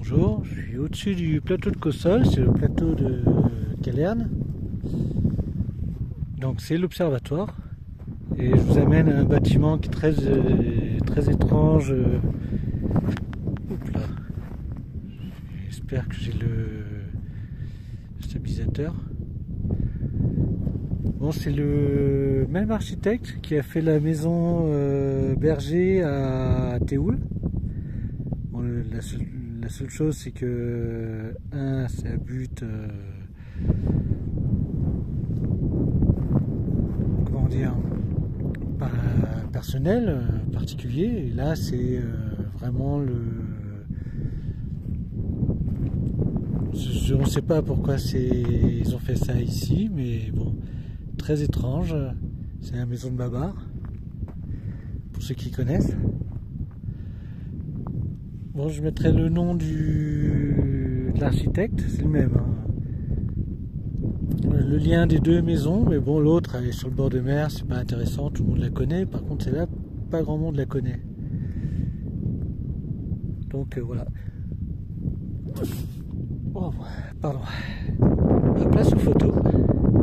Bonjour, je suis au-dessus du plateau de Cossol, c'est le plateau de Calerne. Donc c'est l'observatoire. Et je vous amène à un bâtiment qui est très étrange. Oups là. J'espère que j'ai le stabilisateur. Bon, c'est le même architecte qui a fait la maison Berger à Théoul. Bon, la seule chose, c'est que c'est à but comment dire, pas personnel, particulier. Et là, c'est vraiment on ne sait pas pourquoi ils ont fait ça ici, mais bon, très étrange. C'est la maison de Babar, pour ceux qui connaissent. Bon, je mettrai le nom de l'architecte, c'est le même. Hein. Le lien des deux maisons, mais bon, l'autre elle est sur le bord de mer, c'est pas intéressant, tout le monde la connaît. Par contre, celle-là, pas grand monde la connaît. Donc voilà. Oh, pardon. Place aux photos.